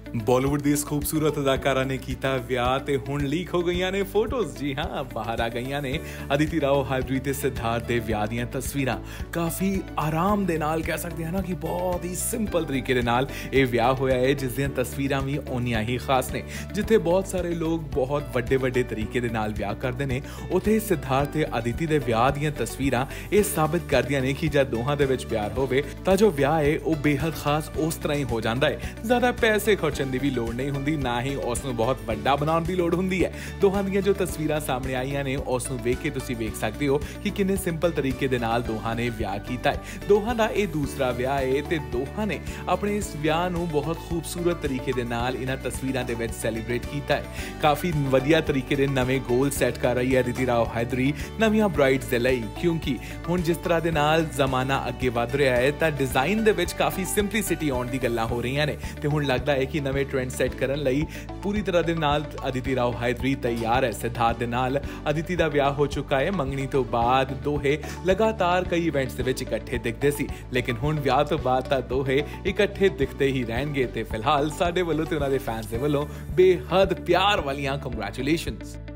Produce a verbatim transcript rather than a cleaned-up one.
ਬਾਲੀਵੁੱਡ ਦੀ ਇਸ ਖੂਬਸੂਰਤ ਅਦਾਕਾਰਾ ਨੇ ਕੀਤਾ ਵਿਆਹ ਤੇ ਹੁਣ ਲੀਕ ਹੋ ਗਈਆਂ ਨੇ ਫੋਟੋਜ਼। ਜੀ ਹਾਂ, ਬਾਹਰ ਆ ਗਈਆਂ ਨੇ ਅਦਿਤੀ ਰਾਓ ਹਾਇਦਰੀ ਤੇ ਸਿਧਾਰਥ ਦੇ ਵਿਆਹ ਦੀਆਂ ਤਸਵੀਰਾਂ। ਕਾਫੀ ਆਰਾਮ ਦੇ ਨਾਲ ਕਹਿ ਸਕਦੇ ਹਾਂ ਨਾ ਕਿ ਬਹੁਤ ਹੀ ਸਿੰਪਲ ਤਰੀਕੇ ਦੇ ਨਾਲ ਇਹ ਵਿਆਹ ਹੋਇਆ ਹੈ, ਜਿਸ ਦੀਆਂ ਤਸਵੀਰਾਂ ਵੀ ਓਨੀਆਂ ਹੀ ਖਾਸ ਨੇ। ਜਿੱਥੇ ਬਹੁਤ ਸਾਰੇ ਲੋਕ ਬਹੁਤ ਵੱਡੇ ਵੱਡੇ ਤਰੀਕੇ ਦੇ ਨਾਲ ਵਿਆਹ ਕਰਦੇ ਨੇ, ਉੱਥੇ ਸਿਧਾਰਥ ਤੇ ਅਦਿਤੀ ਦੇ ਵਿਆਹ ਦੀਆਂ ਤਸਵੀਰਾਂ ਇਹ ਸਾਬਿਤ ਕਰਦੀਆਂ ਨੇ ਕਿ ਜਦ ਦੋਹਾਂ ਦੇ ਵਿੱਚ ਪਿਆਰ ਹੋਵੇ ਤਾਂ ਜੋ ਵਿਆਹ ਹੈ ਉਹ ਬੇਹੱਦ ਖਾਸ ਉਸ ਤਰ੍ਹਾਂ ਹੀ ਹੋ ਜਾਂਦਾ ਹੈ। ਜ਼ਿਆਦਾ ਪੈਸੇ ਖਰਚਣ ਦੀ ਵੀ ਲੋੜ ਨਹੀਂ ਹੁੰਦੀ, ਨਾ ਹੀ ਉਸ ਨੂੰ ਬਹੁਤ ਵੱਡਾ ਬਣਾਉਣ ਦੀ ਲੋੜ ਹੁੰਦੀ ਹੈ। ਦੋਹਾਂ ਦੀਆਂ ਜੋ ਤਸਵੀਰਾਂ ਸਾਹਮਣੇ ਆਈਆਂ ਨੇ ਉਸ ਨੂੰ ਵੇਖ ਕੇ ਤੁਸੀਂ ਵੇਖ ਸਕਦੇ ਹੋ ਕਿ ਕਿੰਨੇ ਸਿੰਪਲ ਤਰੀਕੇ ਦੇ ਨਾਲ ਦੋਹਾਂ ਨੇ ਵਿਆਹ ਕੀਤਾ ਹੈ। ਦੋਹਾਂ ਦਾ ਇਹ ਦੂਸਰਾ ਵਿਆਹ ਹੈ ਤੇ ਦੋਹਾਂ ਨੇ ਆਪਣੇ ਇਸ ਵਿਆਹ ਨੂੰ ਬਹੁਤ ਖੂਬਸੂਰਤ ਤਰੀਕੇ ਦੇ ਨਾਲ ਇਹਨਾਂ ਤਸਵੀਰਾਂ ਦੇ ਵਿੱਚ ਸੈਲੀਬ੍ਰੇਟ ਕੀਤਾ ਹੈ। ਕਾਫੀ ਵਧੀਆ ਤਰੀਕੇ ਦੇ ਨਵੇਂ ਗੋਲ ਸੈੱਟ ਕਰ ਰਹੀ ਹੈ ਅਦਿਤੀ ਰਾਓ ਹਾਇਦਰੀ ਨਵੀਆਂ ਬ੍ਰਾਈਡਸ ਦੇ ਲਈ, ਕਿਉਂਕਿ ਹੁਣ ਜਿਸ ਤਰ੍ਹਾਂ ਦੇ ਨਾਲ ਜ਼ਮਾਨਾ ਅੱਗੇ ਵਧ ਰਿਹਾ ਹੈ ਤਾਂ ਡਿਜ਼ਾਈਨ ਦੇ ਵਿੱਚ ਕਾਫੀ ਸਿੰਪਲਿਸਿਟੀ ਆਉਣ ਦੀ ਗੱਲਾਂ ਹੋ ਰਹੀਆਂ ਨੇ ਤੇ ਹੁਣ ਲੱਗਦਾ ਹੈ ਕਿ ਨਵੇਂ ਟ੍ਰੈਂਡ ਸੈੱਟ ਕਰਨ ਲਈ ਪੂਰੀ ਤਰ੍ਹਾਂ ਦੇ ਨਾਲ ਅਦਿਤੀ ਰਾਓ ਹਾਇਦਰੀ ਤਿਆਰ ਹੈ। ਸਿਧਾਰਥ ਦੇ ਨਾਲ ਅਦਿਤੀ ਦਾ ਵਿਆਹ ਹੋ ਚੁੱਕਾ ਹੈ। ਮੰਗਣੀ ਤੋਂ ਬਾਅਦ ਦੋਹੇ ਲਗਾਤਾਰ ਕਈ ਇਵੈਂਟਸ ਦੇ ਵਿੱਚ ਇਕੱਠੇ ਦਿਖਦੇ ਸੀ, ਲੇਕਿਨ ਹੁਣ ਵਿਆਹ ਤੋਂ ਬਾਅਦ ਤਾਂ ਦੋਹੇ ਇਕੱਠੇ ਦਿਖਦੇ ਹੀ ਰਹਿਣਗੇ ਤੇ ਫਿਲਹਾਲ ਸਾਡੇ ਵੱਲੋਂ ਤੇ ਉਹਨਾਂ ਦੇ ਫੈਨਸ ਦੇ ਵੱਲੋਂ ਬੇਹੱਦ ਪਿਆਰ ਵਾਲੀਆਂ ਕੰਗ੍ਰੈਚੁਲੇਸ਼ਨਸ।